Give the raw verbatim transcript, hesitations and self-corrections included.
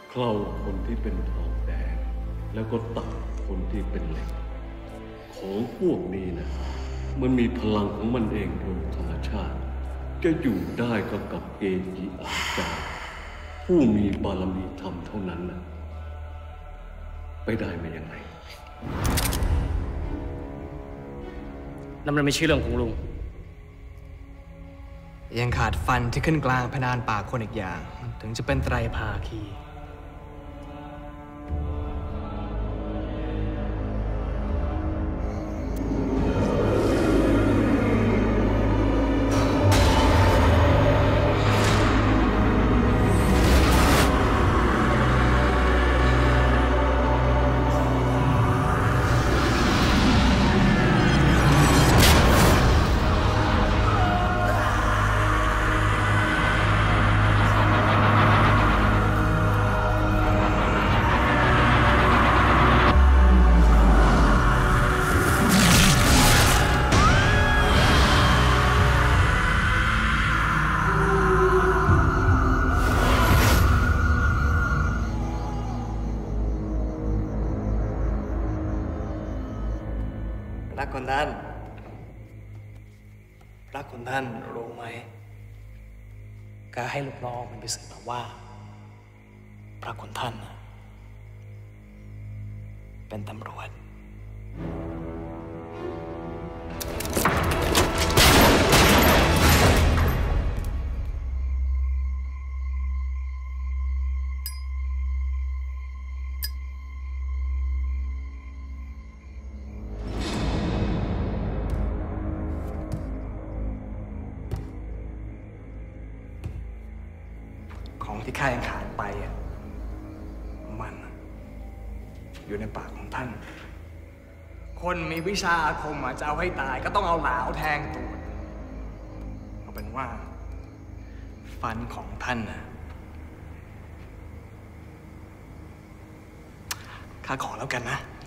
เคล้าคนที่เป็นทองแดงแล้วก็ตัดคนที่เป็นเหล็กของพวกนี้นะมันมีพลังของมันเองโดยธรรมชาติจะอยู่ได้ก็กับเอจิอาจารย์ผู้มีบารมีธรรมเท่านั้นนะไปได้มายังไงนั่นมันไม่ใช่เรื่องของลุงยังขาดฟันที่ขึ้นกลางพนานปากคนอีกอย่างถึงจะเป็นไตรภาคีรักคนท่านรักคนท่านรู้ไหมการให้ลูกน้องมันไปสืบมาว่าพระคุณท่านเป็นตำรวจของที่ข้ายังขาดไปอ่ะมันอยู่ในปากของท่านคนมีวิชาอาคมอ่ะจะเอาให้ตายก็ต้องเอาหลาวแทงตูดเอาเป็นว่าฟันของท่านน่ะข้าขอแล้วกันนะ